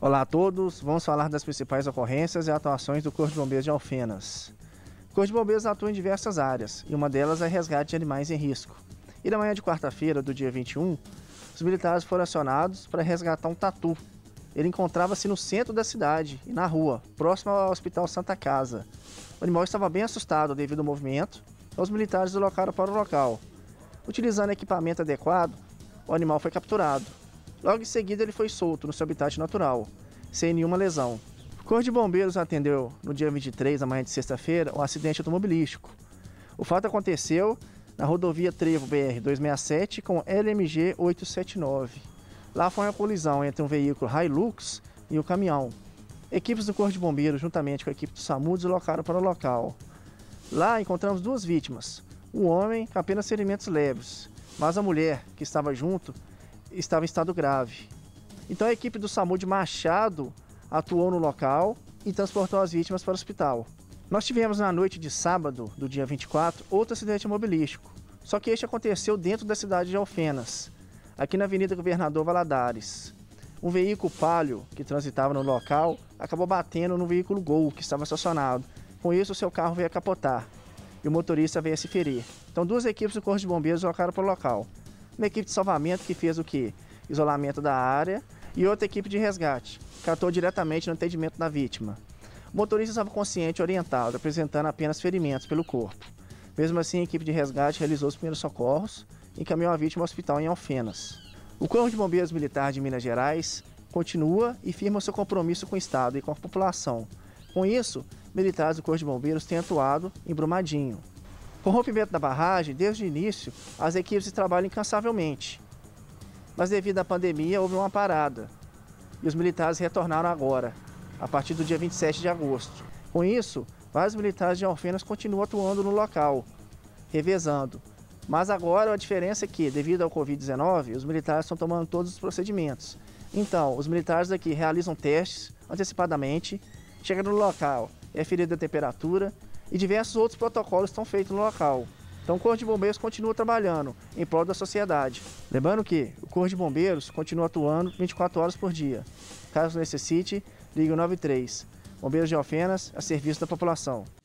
Olá a todos, vamos falar das principais ocorrências e atuações do Corpo de Bombeiros de Alfenas. O Corpo de Bombeiros atua em diversas áreas, e uma delas é resgate de animais em risco. E na manhã de quarta-feira, do dia 21, os militares foram acionados para resgatar um tatu. Ele encontrava-se no centro da cidade e na rua, próximo ao Hospital Santa Casa. O animal estava bem assustado devido ao movimento, então os militares deslocaram para o local. Utilizando equipamento adequado, o animal foi capturado. Logo em seguida, ele foi solto no seu habitat natural, sem nenhuma lesão. O Corpo de Bombeiros atendeu, no dia 23, na manhã de sexta-feira, um acidente automobilístico. O fato aconteceu na rodovia Trevo BR-267 com LMG 879. Lá foi uma colisão entre um veículo Hilux e o caminhão. Equipes do Corpo de Bombeiros, juntamente com a equipe do SAMU, deslocaram para o local. Lá encontramos duas vítimas. Um homem com apenas ferimentos leves, mas a mulher que estava junto estava em estado grave. Então a equipe do SAMU de Machado atuou no local e transportou as vítimas para o hospital. Nós tivemos na noite de sábado, do dia 24, outro acidente automobilístico, só que este aconteceu dentro da cidade de Alfenas, aqui na Avenida Governador Valadares. Um veículo Palio que transitava no local acabou batendo no veículo Gol que estava estacionado. Com isso, o seu carro veio a capotar e o motorista veio a se ferir. Então duas equipes do Corpo de Bombeiros deslocaram para o local. Uma equipe de salvamento que fez o quê? Isolamento da área, e outra equipe de resgate, que atuou diretamente no atendimento da vítima. O motorista estava consciente e orientado, apresentando apenas ferimentos pelo corpo. Mesmo assim, a equipe de resgate realizou os primeiros socorros e encaminhou a vítima ao hospital em Alfenas. O Corpo de Bombeiros Militar de Minas Gerais continua e firma seu compromisso com o Estado e com a população. Com isso, militares do Corpo de Bombeiros têm atuado em Brumadinho. Com o rompimento da barragem, desde o início, as equipes trabalham incansavelmente. Mas devido à pandemia, houve uma parada. E os militares retornaram agora, a partir do dia 27 de agosto. Com isso, vários militares de Alfenas continuam atuando no local, revezando. Mas agora a diferença é que, devido ao Covid-19, os militares estão tomando todos os procedimentos. Então, os militares daqui realizam testes antecipadamente, chegam no local, é ferida a temperatura, e diversos outros protocolos estão feitos no local. Então o Corpo de Bombeiros continua trabalhando em prol da sociedade. Lembrando que o Corpo de Bombeiros continua atuando 24 horas por dia. Caso necessite, ligue o 93. Bombeiros de Alfenas, a serviço da população.